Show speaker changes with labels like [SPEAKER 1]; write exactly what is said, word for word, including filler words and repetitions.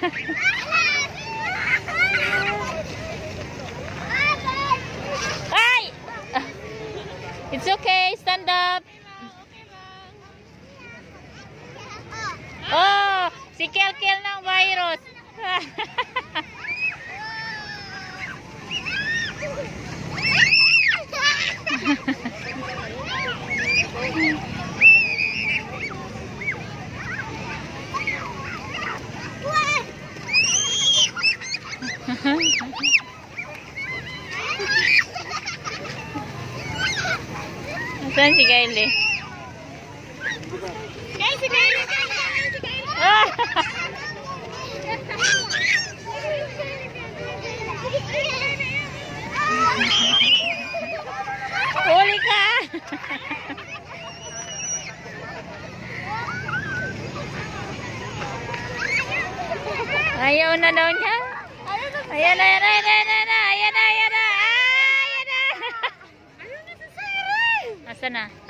[SPEAKER 1] Ay! It's okay, stand up. Oh, si Kel-Kel ng virus. Saan si Kylie?
[SPEAKER 2] Guys, si Kylie, si Kylie, si Kylie.
[SPEAKER 1] Ah! Huli ka! Ayaw na daw niya. Ayan na, ayan na, ayan na, ayan na, ayan na, ayan na, ayan na. Asa na?